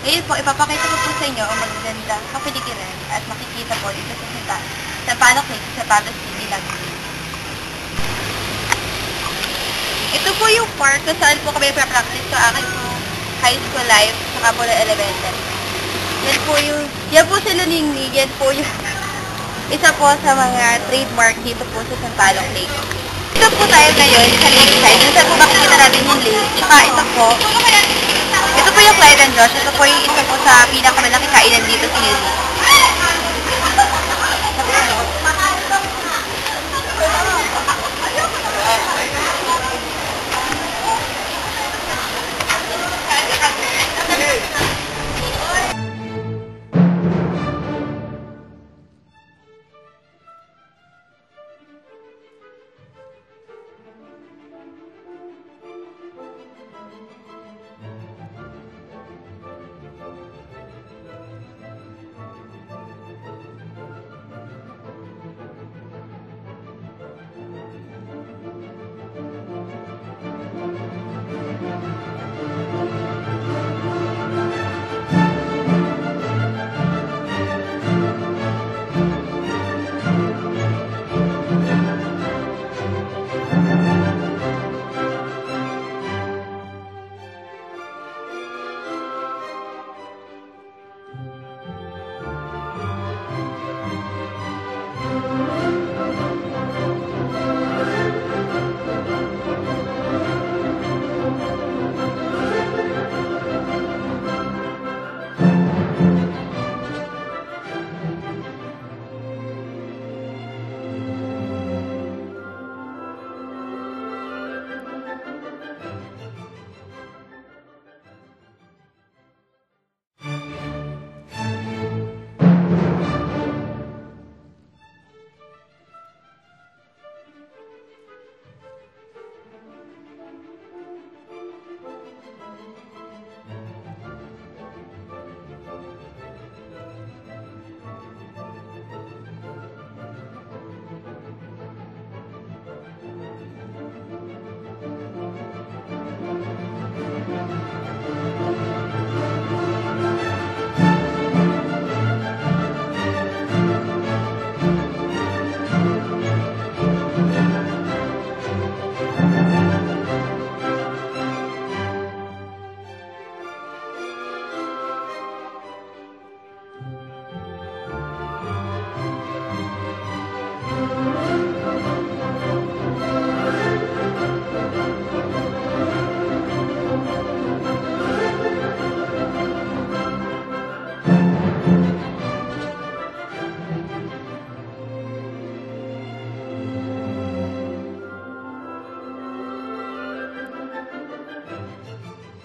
Ngayon po, ipapakita ko po sa inyo ang magagandang kapaligiran at makikita po dito sa Palok Lake sa Patos City, Laguna. Ito po yung park kung saan po kami pra-practice sa akin po high school life saka po na elementary. Yan po sila Ningning, yan po yung isa po sa mga trademark dito po sa Palok Lake. Ito po tayo ngayon sa lakeside. Dito po makikita natin yung lake. Saka ito po yung Clyde and Josh. Ito po yung isa po sa pinakamalaki kainan dito sa Ningning.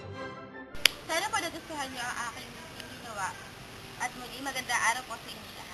Sana po nagustuhan niyo ang aking ginawa at muli magandang araw po sa inyo lahat.